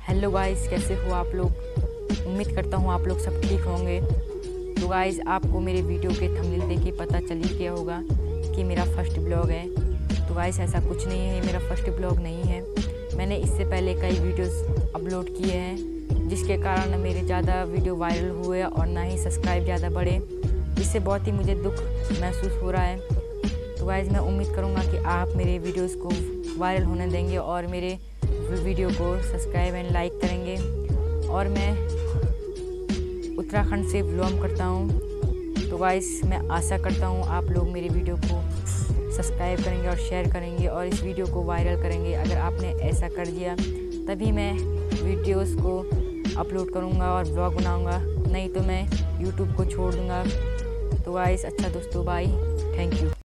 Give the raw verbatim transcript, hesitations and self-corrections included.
Hello guys, कैसे हो आप लोग। उम्मीद करता हूँ आप लोग सब ठीक होंगे। तो गाइस, आपको मेरे वीडियो के थंबनेल देख के पता चल ही गया होगा कि मेरा फर्स्ट ब्लॉग है। तो गाइस, ऐसा कुछ नहीं है, मेरा फर्स्ट ब्लॉग नहीं है। मैंने इससे पहले कई वीडियोस अपलोड किए हैं, जिसके कारण मेरे ज़्यादा वीडियो वायरल हुए और ना ही सब्सक्राइब ज़्यादा बढ़े, जिससे बहुत ही मुझे दुख महसूस हो रहा है। तो गाइस, मैं उम्मीद करूँगा कि आप मेरे वीडियोज़ को वायरल होने देंगे और मेरे वीडियो को सब्सक्राइब एंड लाइक करेंगे। और मैं उत्तराखंड से बिलोंग करता हूँ। तो गाइस, मैं आशा करता हूँ आप लोग मेरे वीडियो को सब्सक्राइब करेंगे और शेयर करेंगे और इस वीडियो को वायरल करेंगे। अगर आपने ऐसा कर दिया तभी मैं वीडियोस को अपलोड करूँगा और ब्लॉग बनाऊँगा, नहीं तो मैं यूट्यूब को छोड़ दूँगा। तो गाइस, अच्छा दोस्तों, बाय, थैंक यू।